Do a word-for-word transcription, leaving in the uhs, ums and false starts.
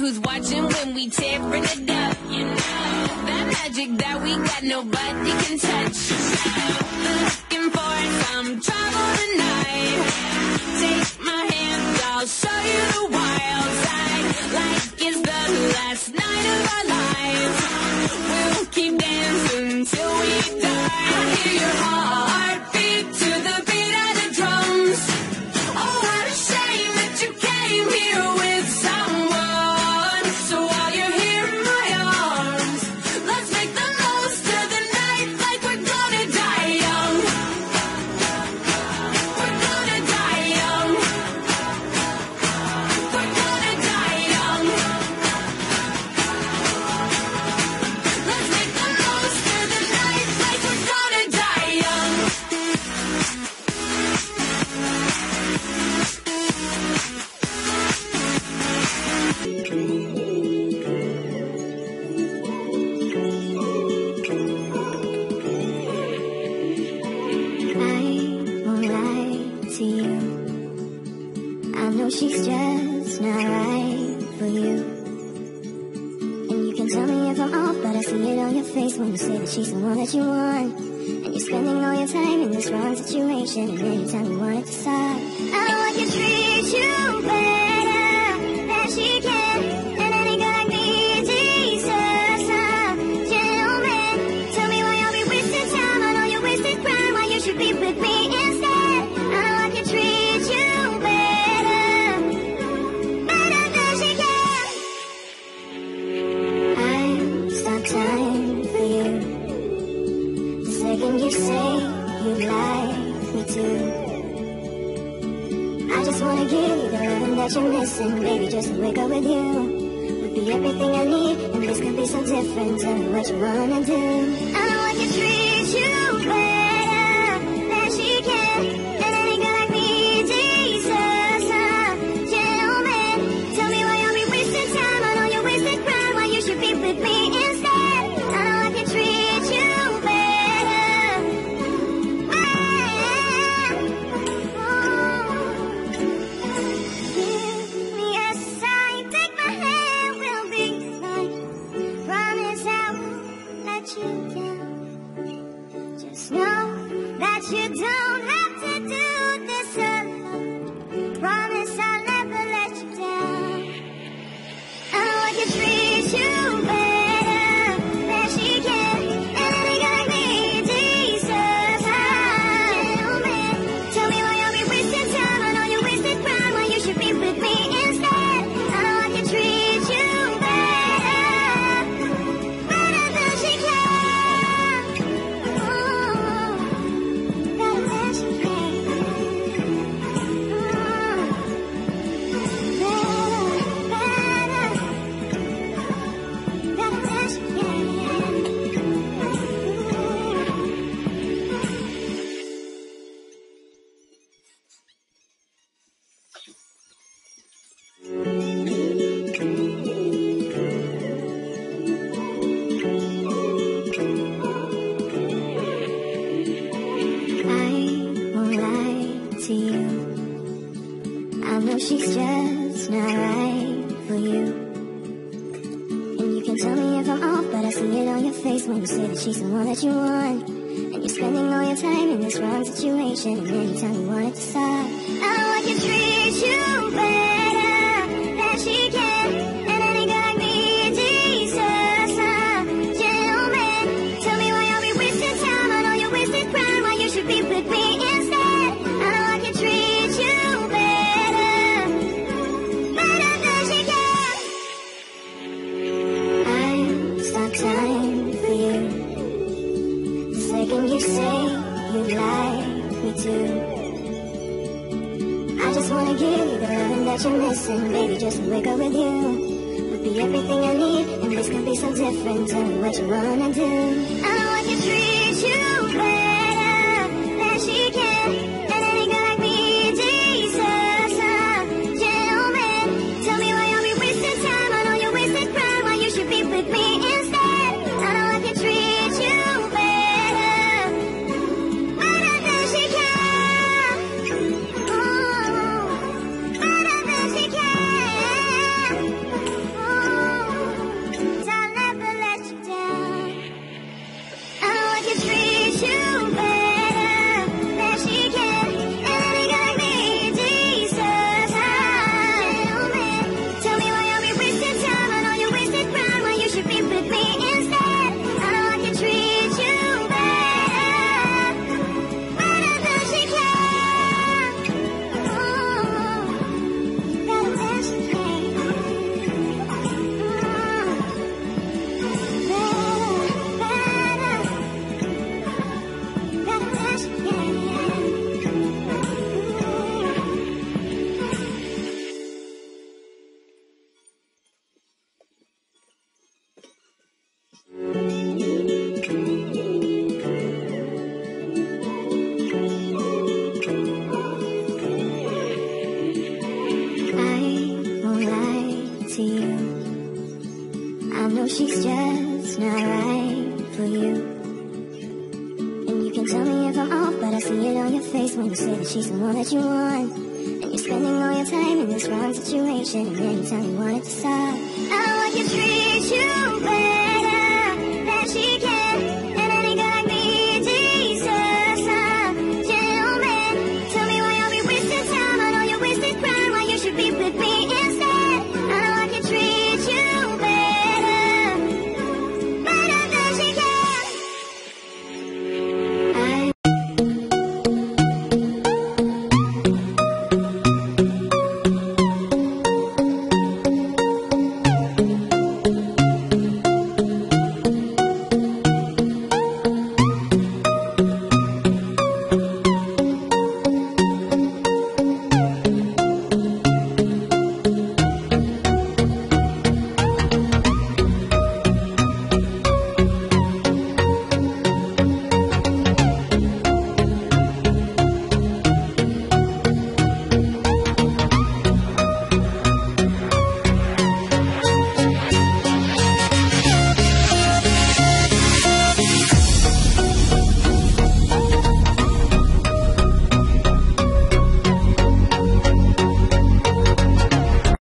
who's watching when we tearing it up. You know, that magic that we got, nobody can touch. You know, looking for some trouble tonight. Take my hand, I'll show you the wild side. Like it's the last night of our lives. We'll keep dancing till we die. I hear your heartbeat to the beat of the drums. Oh, what a shame that you came here with someone. So while you're here in my arms, let's make the most of the night like we're gonna die young. We're gonna die young. We're gonna die young. Let's make the most of the night like we're gonna die young. I won't lie to you. I know she's just not right for you. And you can tell me if I'm off, but I see it on your face when you say that she's the one that you want. And you're spending all your time in this wrong situation, and anytime you want it to stop. I know I can treat you better than she can, and any girl like me deserves some gentleman. Tell me why I'll be wasting time. I know you're wasting prime. Why you should be with me instead. I know I can treat you better, better than she can. I'll stop time for you. The second you say you'd like me to. I just wanna give you the loving that you're missing, baby. Just to wake up with you would be everything I need, and this could be so different. Tell me what you wanna do. I know I can treat you better than she can, and any girl like me deserves some gentleman. Tell me why I'll be wasting time. I know you're wasting prime. Why you should be with me instead. I know I can treat you better, better. Give me a sign, take my hand, we'll be fine. Promise I won't let you down. Just know that you don't have to do this alone. Promise I'll never let you down. I know I can treat you better than she can, and any girl like me deserves a gentleman. Tell me why I'll be wasting time. I know you're wasting prime. Why you should be with me instead. I know I can treat you better, better than she can. Oh, better than she can. Oh, better, better, better than she can. I won't lie to you. I know she's just not right for you. And you can tell me if I'm off, but I see it on your face when you say that she's the one that you want. And you're spending all your time in this wrong situation, and anytime you want it to stop. I know I can treat you better than she can, and any girl like me deserves some gentleman. Tell me why I'll be wasting time. I know you're wasting prime. Why you should be with me instead. I know I can treat you better, better than she can. I'll stop time for you. The second you say you'd like me to. I just wanna give you the loving that you're missing, baby. Just to wake up with you would be everything I need, and this could be so different. Tell me what you wanna do. I know I can treat you better than she can, and any girl like me deserves some gentleman. Tell me why I'll be wasting time. I know you're wasting prime. Why you should be with me instead. I know I can treat you better, better than she can. Oh, better than she can. Oh. face when you say that she's the one that you want. And you're spending all your time in this wrong situation, and then you tell me you want it to stop. I want you to treat you bad.